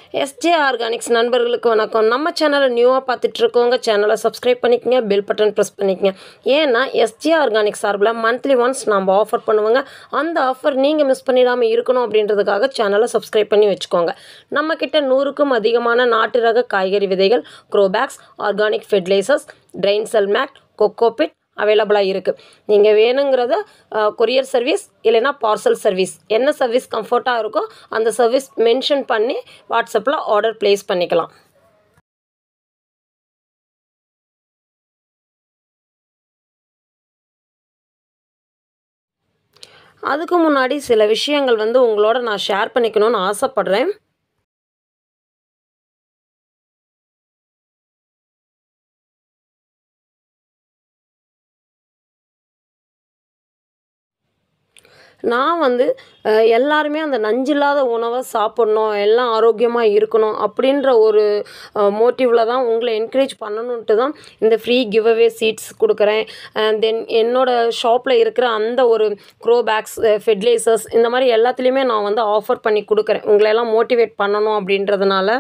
SJ organics நண்பர்களுக்கு வணக்கம். நம்ம சேனலை நியூவாக பார்த்துட்டு இருக்கவங்க சேனலை சப்ஸ்கிரைப் பண்ணிக்கங்க, பெல் பட்டன் ப்ரெஸ் பண்ணிக்கங்க. ஏன்னா எஸ்ஜே ஆர்கானிக்ஸ் சார்பில் மந்த்லி ஒன்ஸ் நம்ம ஆஃபர் பண்ணுவோங்க. அந்த ஆஃபர் நீங்கள் மிஸ் பண்ணிடாமல் இருக்கணும் அப்படின்றதுக்காக சேனலை சப்ஸ்கிரைப் பண்ணி வச்சுக்கோங்க. நம்மக்கிட்ட 100க்கும் அதிகமான நாட்டு ரக காய்கறி விதைகள், grow bags, organic fertilisers, drain cell mat, cocopeat அவைலபிளாக இருக்குது. நீங்கள் வேணுங்கிறத கொரியர் சர்வீஸ் இல்லைன்னா பார்சல் சர்வீஸ், என்ன சர்வீஸ் கம்ஃபர்ட்டாக இருக்கோ அந்த சர்வீஸ் மென்ஷன் பண்ணி வாட்ஸ்அப்பில் ஆர்டர் ப்ளேஸ் பண்ணிக்கலாம். அதுக்கு முன்னாடி சில விஷயங்கள் உங்களோட நான் ஷேர் பண்ணிக்கணும்னு ஆசைப்பட்றேன். நான் எல்லாருமே அந்த நஞ்சில்லாத உணவை சாப்பிட்ணும், எல்லாம் ஆரோக்கியமாக இருக்கணும் அப்படின்ற ஒரு மோட்டிவில் தான் உங்களை என்கரேஜ் பண்ணணுன்ட்டு தான் இந்த ஃப்ரீ கிவ் அவே சீட்ஸ் கொடுக்குறேன். தென் என்னோடய ஷாப்பில் இருக்கிற அந்த ஒரு க்ரோபேக்ஸ், ஃபெர்டிலைசர்ஸ் இந்த மாதிரி எல்லாத்துலேயுமே நான் ஆஃபர் பண்ணி கொடுக்குறேன், உங்களையெல்லாம் மோட்டிவேட் பண்ணணும் அப்படின்றதுனால.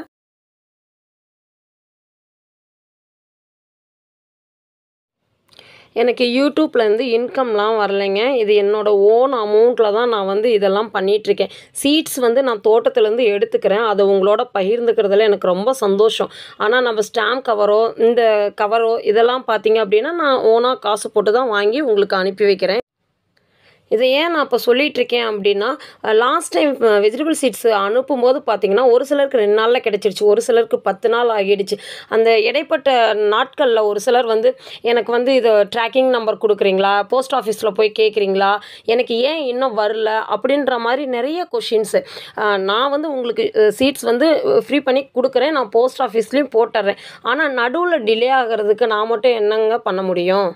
எனக்கு யூடியூப்லேருந்து இன்கம்லாம் வரலைங்க. இது என்னோடய ஓன் அமௌண்ட்டில் தான் நான் இதெல்லாம் பண்ணிகிட்ருக்கேன். சீட்ஸ் நான் தோட்டத்துலேருந்து எடுத்துக்கிறேன். அதை உங்களோட பகிர்ந்துக்கிறதுல எனக்கு ரொம்ப சந்தோஷம். ஆனால் நம்ம ஸ்டாம்ப் கவரோ இந்த கவரோ இதெல்லாம் பார்த்தீங்க அப்படின்னா நான் ஓனாக காசு போட்டு தான் வாங்கி உங்களுக்கு அனுப்பி வைக்கிறேன். இதை ஏன் நான் இப்போ சொல்லிகிட்ருக்கேன் அப்படின்னா, லாஸ்ட் டைம் வெஜிடபிள் சீட்ஸ் அனுப்பும்போது பார்த்திங்கன்னா ஒரு சிலருக்கு 2 நாளில் கிடச்சிருச்சு, ஒரு சிலருக்கு 10 நாள் ஆகிடுச்சு. அந்த இடைப்பட்ட நாட்களில் ஒரு சிலர் எனக்கு இதை ட்ராக்கிங் நம்பர் கொடுக்குறீங்களா, போஸ்ட் ஆஃபீஸில் போய் கேட்குறீங்களா, எனக்கு ஏன் இன்னும் வரல அப்படின்ற மாதிரி நிறைய கொஷின்ஸு. நான் உங்களுக்கு சீட்ஸ் ஃப்ரீ பண்ணி கொடுக்குறேன், நான் போஸ்ட் ஆஃபீஸ்லேயும் போட்டுறேன். ஆனால் நடுவில் டிலே ஆகிறதுக்கு நான் மட்டும் என்னங்க பண்ண முடியும்?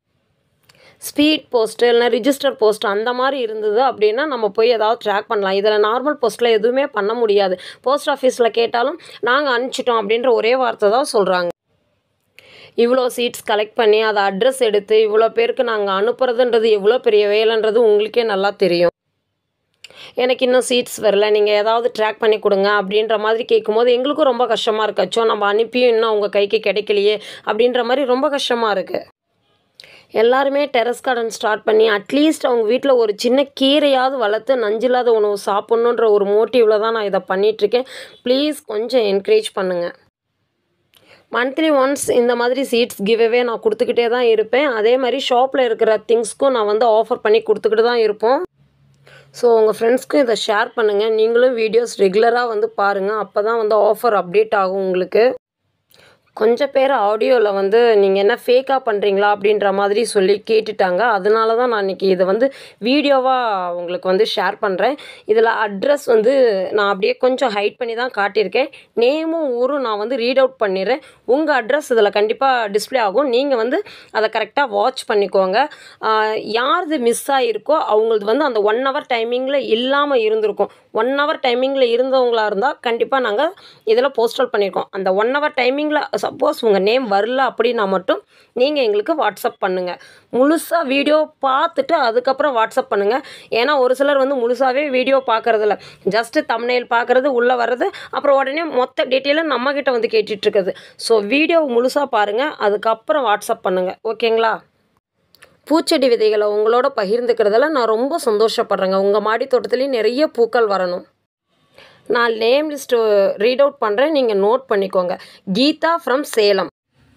ஸ்பீட் போஸ்ட்டு இல்லைனா ரிஜிஸ்டர் போஸ்ட் அந்த மாதிரி இருந்தது அப்படின்னா நம்ம போய் ஏதாவது ட்ராக் பண்ணலாம். இதில் நார்மல் போஸ்ட்டில் எதுவுமே பண்ண முடியாது. போஸ்ட் ஆஃபீஸில் கேட்டாலும் நாங்கள் அனுப்பிச்சிட்டோம் அப்படின்ற ஒரே வார்த்தை தான் சொல்கிறாங்க. இவ்வளோ சீட்ஸ் கலெக்ட் பண்ணி அதை அட்ரஸ் எடுத்து இவ்வளோ பேருக்கு நாங்கள் அனுப்புறதுன்றது எவ்வளோ பெரிய வேலைன்றது உங்களுக்கே நல்லா தெரியும். எனக்கு இன்னும் சீட்ஸ் வரல, நீங்கள் ஏதாவது ட்ராக் பண்ணி கொடுங்க அப்படின்ற மாதிரி கேட்கும்போது எங்களுக்கும் ரொம்ப கஷ்டமாக இருக்காச்சோ, நம்ம அனுப்பியும் இன்னும் உங்கள் கைக்கு கிடைக்கலையே அப்படின்ற மாதிரி ரொம்ப கஷ்டமாக இருக்குது. எல்லாருமே டெரஸ் கார்டன் ஸ்டார்ட் பண்ணி அட்லீஸ்ட் அவங்க வீட்டில் ஒரு சின்ன கீரையாவது வளர்த்து நஞ்சில்லாத உணவு சாப்பிட்ணுன்ற ஒரு மோட்டிவில் தான் நான் இதை பண்ணிகிட்ருக்கேன். ப்ளீஸ் கொஞ்சம் என்கரேஜ் பண்ணுங்கள். மந்த்லி ஒன்ஸ் இந்த மாதிரி சீட்ஸ் கிவ்அவே நான் கொடுத்துக்கிட்டே தான் இருப்பேன். அதே மாதிரி ஷாப்பில் இருக்கிற திங்ஸ்க்கும் நான் ஆஃபர் பண்ணி கொடுத்துக்கிட்டு தான் இருப்போம். ஸோ உங்கள் ஃப்ரெண்ட்ஸ்க்கும் இதை ஷேர் பண்ணுங்கள். நீங்களும் வீடியோஸ் ரெகுலராக பாருங்கள். அப்போ தான் ஆஃபர் அப்டேட் ஆகும் உங்களுக்கு. கொஞ்சம் பேர் ஆடியோவில் நீங்கள் என்ன ஃபேக்காக பண்ணுறீங்களா அப்படின்ற மாதிரி சொல்லி கேட்டுட்டாங்க. அதனால தான் நான் இன்றைக்கி இதை வீடியோவாக உங்களுக்கு ஷேர் பண்ணுறேன். இதில் அட்ரஸ் நான் அப்படியே கொஞ்சம் ஹைட் பண்ணி தான் காட்டியிருக்கேன். நேமும் ஊரும் நான் ரீட் அவுட் பண்ணிடுறேன். உங்கள் அட்ரஸ் இதில் கண்டிப்பாக டிஸ்பிளே ஆகும். நீங்கள் அதை கரெக்டாக வாட்ச் பண்ணிக்கோங்க. யாரது மிஸ் ஆகிருக்கோ அவங்களது அந்த 1 hour டைமிங்கில் இல்லாமல் இருந்திருக்கும். 1 hour டைமிங்கில் இருந்தவங்களாக இருந்தால் கண்டிப்பாக நாங்கள் இதில் போஸ்டல் பண்ணியிருக்கோம். அந்த 1 hour டைமிங்கில் சப்போஸ் உங்கள் நேம் வரல அப்படின்னா மட்டும் நீங்கள் எங்களுக்கு வாட்ஸ்அப் பண்ணுங்கள். முழுசாக வீடியோ பார்த்துட்டு அதுக்கப்புறம் வாட்ஸ்அப் பண்ணுங்கள். ஏன்னா ஒரு சிலர் முழுசாகவே வீடியோ பார்க்குறதில்ல, ஜஸ்ட்டு தம்ப்நெயில் பார்க்குறது, உள்ளே வர்றது, அப்புறம் உடனே மொத்த டீட்டெயிலும் நம்மக்கிட்ட கேட்டுட்ருக்குது. ஸோ வீடியோ முழுசாக பாருங்கள், அதுக்கப்புறம் வாட்ஸ்அப் பண்ணுங்கள். ஓகேங்களா? பூச்செடி விதைகளை உங்களோட பகிர்ந்துக்கிறதுல நான் ரொம்ப சந்தோஷப்படுறேங்க. உங்கள் மாடி தோட்டத்துலேயும் நிறைய பூக்கள் வரணும். நான் நேம் லிஸ்ட்டு ரீட் அவுட் பண்ணுறேன், நீங்கள் நோட் பண்ணிக்கோங்க. Geetha from Salem,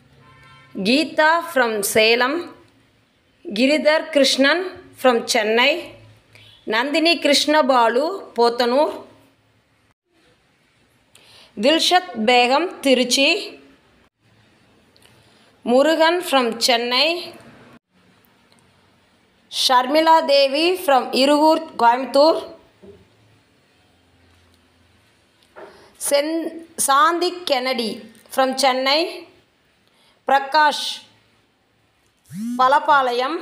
Geetha from Salem, Giridhar Krishnan from Chennai, Nandini Krishnabalu Pothanur, Dilshad Begum Trichy, Murugan from Chennai, Sharmila Devi from Irugur Coimbatore, Shanthi Kennedy from Chennai, Prakash Palappalayam,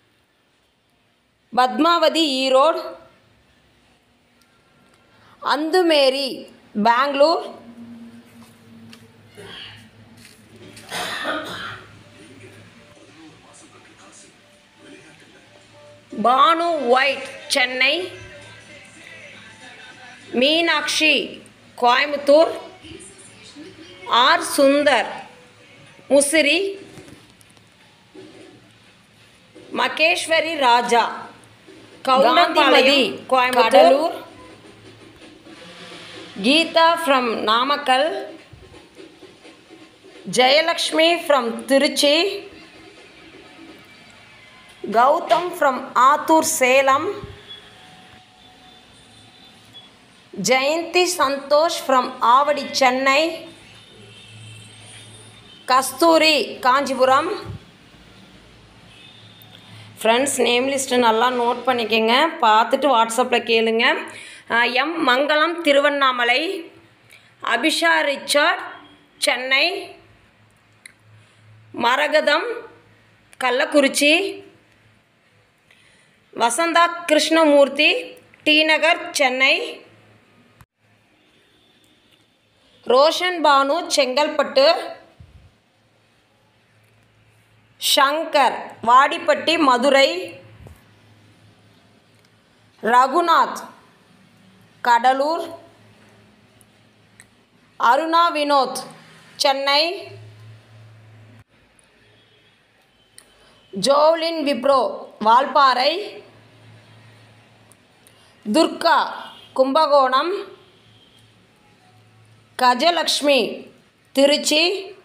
Padmavathi Erode, Anthumary Bangalore, Banu white Chennai, Meenakshi Coimbatore. R Sundar Musiri. Maheswari Raja Goundampalayam Coimbatore. Geetha from Namakkal. Jayalakshmi from Trichy. Gautham from Attur Salem. Jayanthi Santhosh from Avadi Chennai. Kasthuri Kanchipuram. Friends name list நல்லா நோட் பண்ணிக்கோங்க, பார்த்துட்டு வாட்ஸ்அப்பில் கேளுங்க. M Mangalam Tiruvannamalai. Abisha Richard Chennai. Maragatham Kallakurichi. Vasantha Krishnamoorthy T Nagar Chennai. Roshan Banu Chengalpattu. Shankar Vadipatti Madurai. Raghunath Cuddalore. Aruna Vinod Chennai. Jolin Wipro Valparai. Durga Kumbakonam. Gajalakshmi Trichy.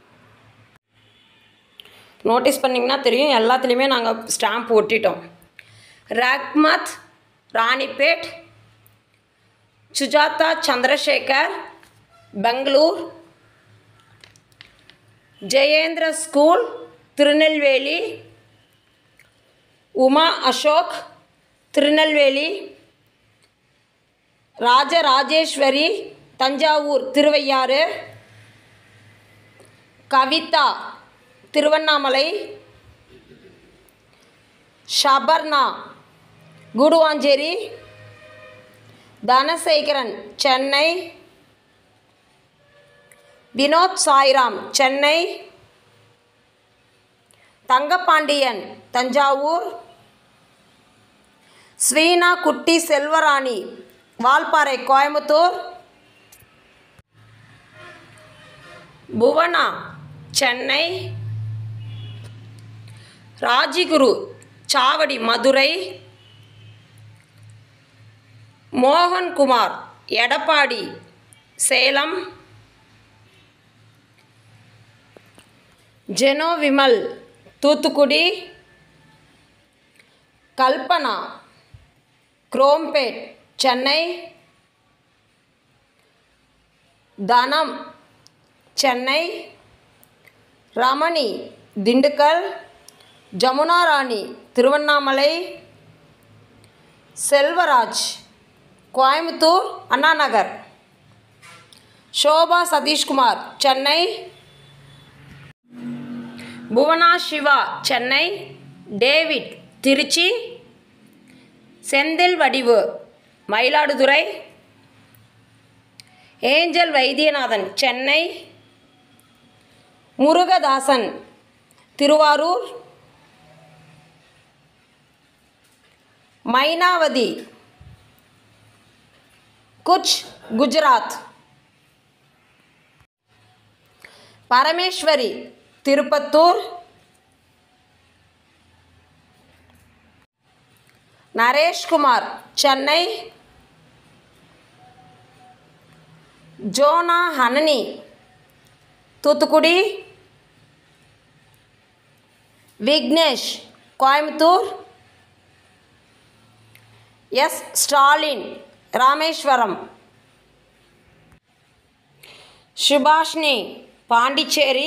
Notice பண்ணிங்கன்னா தெரியும், எல்லாத்துலேயுமே நாங்கள் ஸ்டாம்ப் ஒட்டிட்டோம். ரஹ்மத் ராணிப்பேட். சுஜாதா சந்திரசேகர் பெங்களூர். ஜெயேந்திர ஸ்கூல் திருநெல்வேலி. உமா அசோக் திருநெல்வேலி. ராஜராஜேஸ்வரி தஞ்சாவூர் திருவையாறு. கவிதா திருவண்ணாமலை. ஷபர்ணா கூடுவாஞ்சேரி. தனசேகரன் சென்னை. வினோத் சாய்ராம் சென்னை. தங்கப்பாண்டியன் தஞ்சாவூர். ஸ்வீனா குட்டி செல்வராணி வால்பாறை கோயம்புத்தூர். புவனா சென்னை. ராஜிகுரு சாவடி Madurai. Mohankumar Edappadi Salem. Jeno Vimal Thoothukudi. Kalpana Chromepet Chennai. Dhanam Chennai. Ramani Dindigul. Jamuna Rani Tiruvannamalai. Selvaraj Coimbatore Anna Nagar. Shoba Sathishkumar Chennai. Bhuvana Siva Chennai. David Trichy. Senthil Vadivu Mayiladuthurai. Angel Vaithiyanathan Chennai. Murugadasan Thiruvarur. Mynavathi Kutch Gujarat. Parameswari Tirupattur. Nareshkumar Chennai. Jona Hanani Thoothukudi. Vignesh Coimbatore. S Stalin Rameswaram. Subhashini Pondicherry.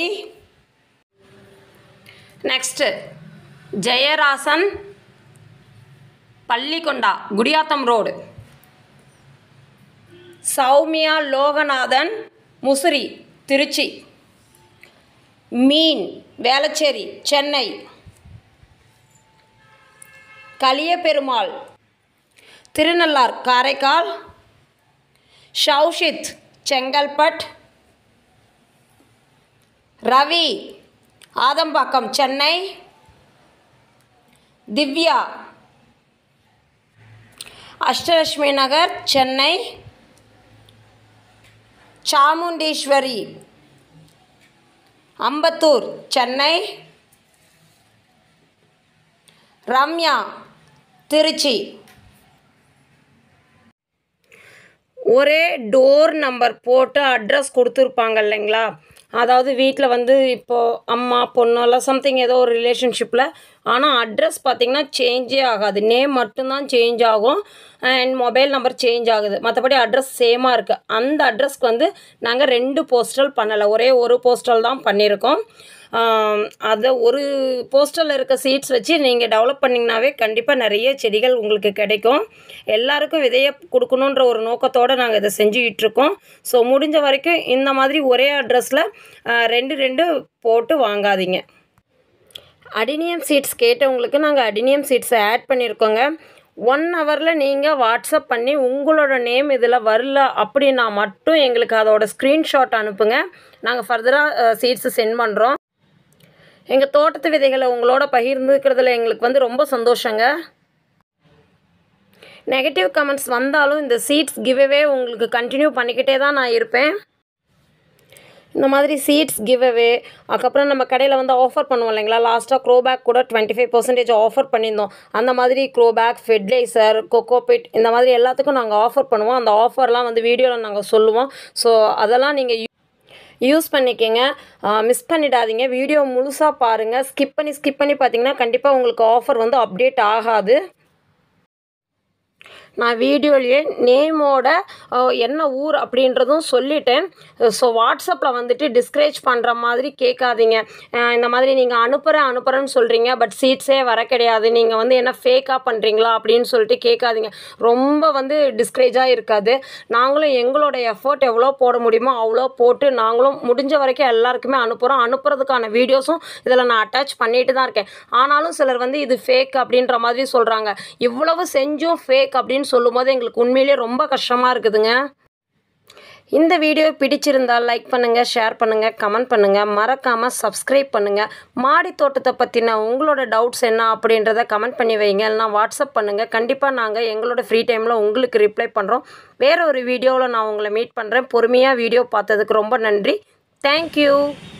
Next Jayarasan Pallikonda Gudiyatham road. Soumya Loganathan Musiri Trichy. Meen Velachery Chennai. Kaliyaperumal Thirunallar Karaikal. Shaushith Chengalpet. Ravi Adambakkam Chennai. Divya Ashtalakshmi Nagar Chennai. Chamundeeswari, Ambattur, Chennai. Ramya, Trichy. ஒரே டோர் நம்பர் போட்டு அட்ரஸ் கொடுத்துருப்பாங்க இல்லைங்களா? அதாவது வீட்டில் வந்து இப்போது அம்மா பொண்ணெல்லாம் சம்திங் ஏதோ ஒரு ரிலேஷன்ஷிப்பில், ஆனால் அட்ரஸ் பார்த்திங்கன்னா சேஞ்சே ஆகாது. நேம் மட்டும்தான் சேஞ்ச் ஆகும் அண்ட் மொபைல் நம்பர் சேஞ்ச் ஆகுது. மற்றபடி அட்ரஸ் சேமாக இருக்குது. அந்த அட்ரஸ்க்கு வந்து நாங்கள் 2 போஸ்டல் பண்ணலை, ஒரே ஒரு போஸ்டல் தான் பண்ணியிருக்கோம். அதை ஒரு போஸ்டலில் இருக்க சீட்ஸ் வச்சு நீங்கள் டெவலப் பண்ணிங்கனாவே கண்டிப்பாக நிறைய செடிகள் உங்களுக்கு கிடைக்கும். எல்லாருக்கும் விதையை கொடுக்கணுன்ற ஒரு நோக்கத்தோடு நாங்கள் இதை செஞ்சுக்கிட்டுருக்கோம். ஸோ முடிஞ்ச வரைக்கும் இந்த மாதிரி ஒரே அட்ரஸில் 2 போட்டு வாங்காதீங்க. அடினியம் சீட்ஸ் கேட்டவங்களுக்கு நாங்கள் அடினியம் சீட்ஸை ஆட் பண்ணியிருக்கோங்க. 1 ஹவரில் நீங்கள் வாட்ஸ்அப் பண்ணி உங்களோட நேம் இதில் வரல அப்படின்னா மட்டும் எங்களுக்கு அதோட ஸ்க்ரீன்ஷாட் அனுப்புங்க. நாங்கள் ஃபர்தராக சீட்ஸு சென்ட் பண்ணுறோம். எங்கள் தோட்டத்து விதைகளை உங்களோட பகிர்ந்துக்கிறதுல எங்களுக்கு வந்து ரொம்ப சந்தோஷங்க. நெகட்டிவ் கமெண்ட்ஸ் வந்தாலும் இந்த சீட்ஸ் கிவ்அவே உங்களுக்கு கண்டினியூ பண்ணிக்கிட்டே தான் நான் இருப்பேன். இந்த மாதிரி சீட்ஸ் கிவ்அவே, அதுக்கப்புறம் நம்ம கடையில் வந்து ஆஃபர் பண்ணுவோம் இல்லைங்களா? லாஸ்ட்டாக க்ரோபேக் கூட 25% ஆஃபர் பண்ணியிருந்தோம். அந்த மாதிரி க்ரோபேக், ஃபெர்டிலைசர், கொக்கோபிட் இந்த மாதிரி எல்லாத்துக்கும் நாங்கள் ஆஃபர் பண்ணுவோம். அந்த ஆஃபர்லாம் வந்து வீடியோவில் நாங்கள் சொல்லுவோம். ஸோ அதெல்லாம் நீங்கள் யூஸ் பண்ணிக்கங்க, மிஸ் பண்ணிடாதீங்க. வீடியோ முழுசாக பாருங்கள். ஸ்கிப் பண்ணி பார்த்தீங்கன்னா கண்டிப்பாக உங்களுக்கு ஆஃபர் வந்து அப்டேட் ஆகாது. நான் வீடியோலேயே நேமோட என்ன ஊர் அப்படின்றதும் சொல்லிட்டேன். ஸோ வாட்ஸ்அப்பில் வந்துட்டு டிஸ்கரேஜ் பண்ணுற மாதிரி கேட்காதீங்க. இந்த மாதிரி நீங்கள் அனுப்புகிறேன்னு சொல்கிறீங்க, பட் சீட்ஸே வர கிடையாது, நீங்கள் வந்து என்ன ஃபேக்காக பண்ணுறீங்களா அப்படின்னு சொல்லிட்டு கேட்காதீங்க. ரொம்ப வந்து டிஸ்கரேஜாக இருக்காது. நாங்களும் எங்களோட எஃபோர்ட் எவ்வளோ போட முடியுமோ அவ்வளோ போட்டு நாங்களும் முடிஞ்ச வரைக்கும் எல்லாருக்குமே அனுப்புகிறோம். அனுப்புறதுக்கான வீடியோஸும் இதில் நான் அட்டாச் பண்ணிட்டு தான் இருக்கேன். ஆனாலும் சிலர் வந்து இது ஃபேக் அப்படின்ற மாதிரி சொல்கிறாங்க. இவ்வளவு செஞ்சும் ஃபேக் அப்படின்னு சொல்லும்போது எங்களுக்கு உண்மையிலேயே ரொம்ப கஷ்டமாக இருக்குதுங்க. இந்த வீடியோ பிடிச்சிருந்தால் லைக் பண்ணுங்கள், ஷேர் பண்ணுங்கள், கமெண்ட் பண்ணுங்கள், மறக்காமல் சப்ஸ்கிரைப் பண்ணுங்கள். மாடி தோட்டத்தை பற்றின உங்களோட டவுட்ஸ் என்ன அப்படின்றத கமெண்ட் பண்ணி வைங்க, இல்லைனா வாட்ஸ்அப் பண்ணுங்கள். கண்டிப்பாக நாங்கள் எங்களோட ஃப்ரீ டைமில் உங்களுக்கு ரிப்ளை பண்ணுறோம். வேறு ஒரு வீடியோவில் நான் உங்களை மீட் பண்ணுறேன். பொறுமையாக வீடியோ பார்த்ததுக்கு ரொம்ப நன்றி. தேங்க்யூ.